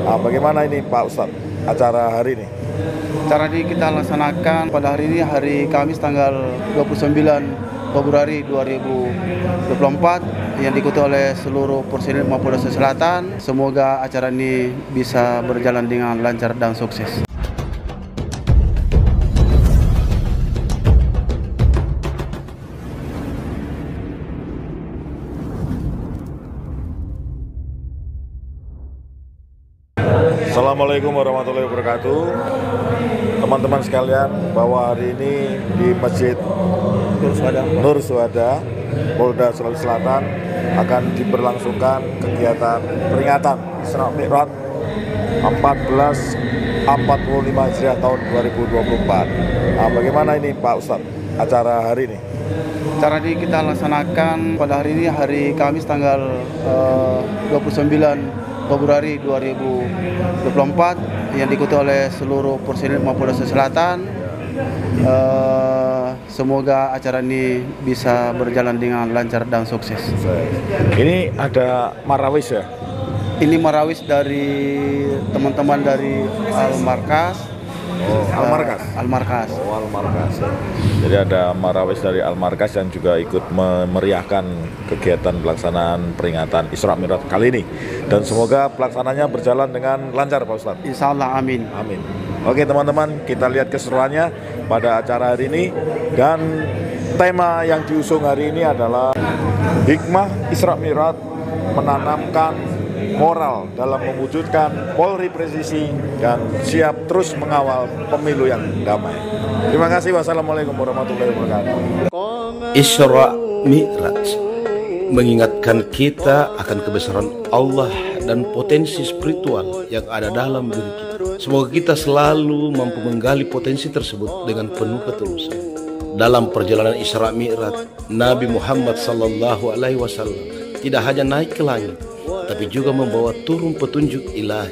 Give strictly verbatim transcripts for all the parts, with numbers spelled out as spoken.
Nah, bagaimana ini Pak Ustadz acara hari ini? Acara ini kita laksanakan pada hari ini, hari Kamis tanggal dua puluh sembilan Februari dua ribu dua puluh empat, yang diikuti oleh seluruh personil Mapolda Selatan. Semoga acara ini bisa berjalan dengan lancar dan sukses. Assalamualaikum warahmatullahi wabarakatuh. Teman-teman sekalian, bahwa hari ini di Masjid Nur Suhada, Polda Sulawesi Selatan akan diberlangsungkan kegiatan peringatan Isra Mi'raj seribu empat ratus empat puluh lima Hijriah tahun dua ribu dua puluh empat. Nah, bagaimana ini Pak Ustadz acara hari ini? Acara ini kita laksanakan pada hari ini, hari Kamis tanggal uh, dua puluh sembilan Februari dua ribu dua puluh empat, yang diikuti oleh seluruh personil Mapolda Selatan. Uh, semoga acara ini bisa berjalan dengan lancar dan sukses. Ini ada marawis ya? Ini marawis dari teman-teman dari Al-Markas. Oh, Al-Markas. Uh, Al-Markas. Oh, Al-Markas. Jadi ada marawis dari Al-Markas yang juga ikut memeriahkan kegiatan pelaksanaan peringatan Isra Mi'raj kali ini. Dan semoga pelaksananya berjalan dengan lancar Pak Ustadz. Insya Allah, amin. Amin. Oke teman-teman, kita lihat keseruannya pada acara hari ini. Dan tema yang diusung hari ini adalah hikmah Isra Mi'raj menanamkan moral dalam mewujudkan Polri presisi dan siap terus mengawal pemilu yang damai. Terima kasih. Wassalamualaikum warahmatullahi wabarakatuh. Isra Mi'raj mengingatkan kita akan kebesaran Allah dan potensi spiritual yang ada dalam diri kita. Semoga kita selalu mampu menggali potensi tersebut dengan penuh ketulusan. Dalam perjalanan Isra Mi'raj, Nabi Muhammad sallallahu alaihi wasallam tidak hanya naik ke langit, tapi juga membawa turun petunjuk ilahi.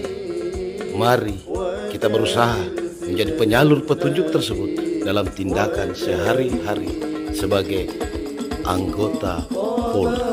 Mari kita berusaha menjadi penyalur petunjuk tersebut dalam tindakan sehari-hari sebagai anggota Polri.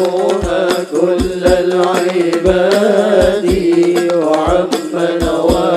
كل العباد وعم نوال